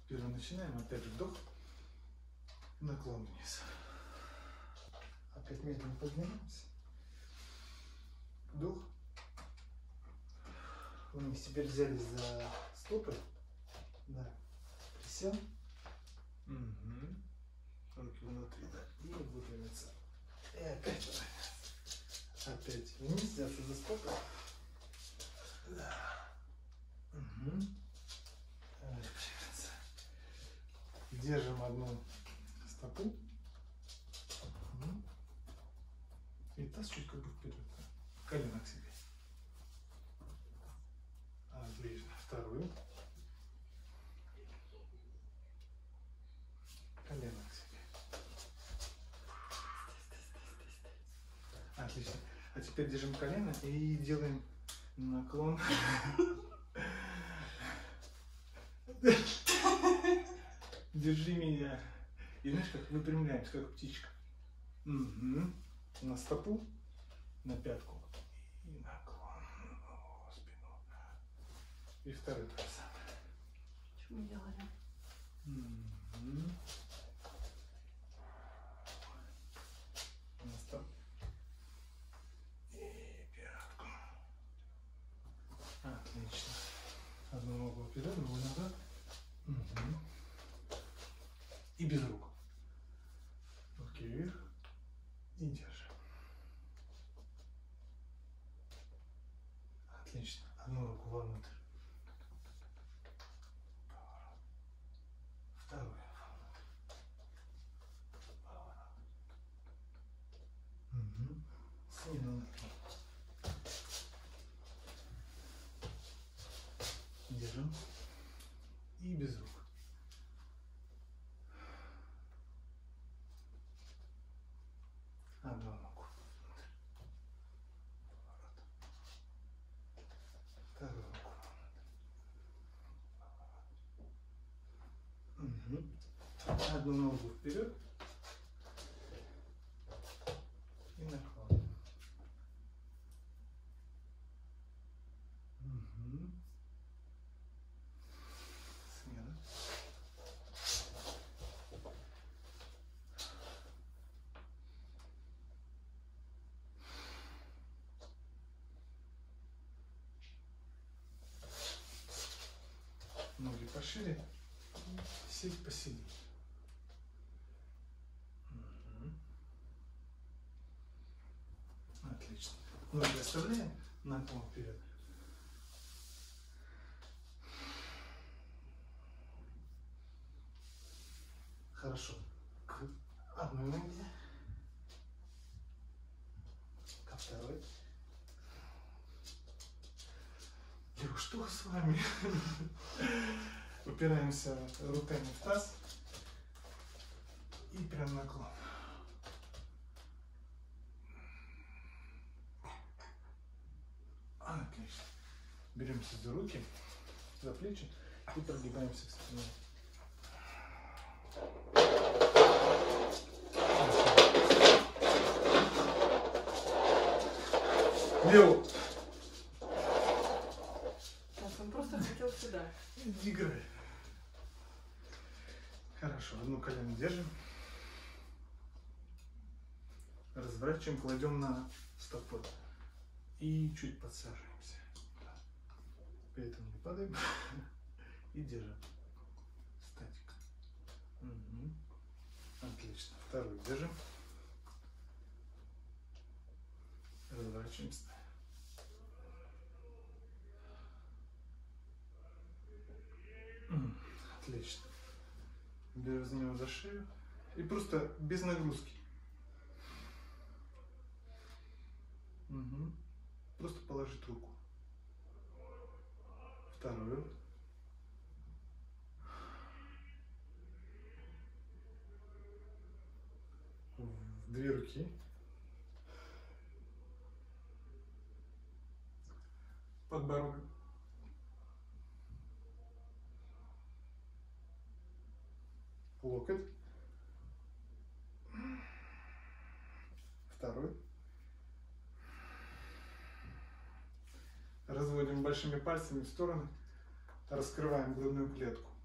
Первый начинаем, опять же вдох, наклон вниз. Опять медленно поднимаемся. Вдох. Вниз. Теперь взялись за стопы. Да. Присел. Угу. Руки внутри, да. И выпрямиться. И опять. Опять вниз, взяться за стопы. Да. Угу. Выпрямиться. Держим одну стопу. Угу. И таз чуть как бы вперед. Да? Колено к себе. Отлично. Вторую. Колено к себе. Отлично. А теперь держим колено и делаем наклон. Держи меня. И знаешь, как выпрямляемся, как птичка. Угу. На стопу, на пятку. И наклон. О, спину. И второй то же самое. Что мы делаем? Угу. На стоп. И пятку. Отлично. Одну ногу вперед, другую назад. Угу. И без рук. Руки вверх. И держим. Отлично. Одну руку вовнутрь. Поворот. Вторую вовнутрь. Поворот. Угу. Снизу наклон. Держим. И без рук. Одну ногу внутрь. Поворот. Вторую руку внутрь. Угу. Одну ногу вперед. И наклон. Угу. Смена. Ноги пошире. Сесть посидеть. Угу. Отлично. Ноги оставляем. Наклон вперед. Хорошо. К одной ноге. Ко второй. Лёх, что с вами? Упираемся руками в таз. И прям наклон. Отлично. Беремся за руки, за плечи и прогибаемся к спине. Лео! Он просто хотел сюда. Играй. Хорошо, одну колено держим. Разворачиваем, кладем на стопу. И чуть подсаживаемся. При этом не падаем. И держим. Статик. Угу. Отлично. Вторую держим. Разворачиваемся. Отлично. Возьмем за шею. И просто без нагрузки. Угу. Просто положить руку. Вторую. Две руки. Подбородок. Локоть. Второй. Разводим большими пальцами в стороны. Раскрываем грудную клетку.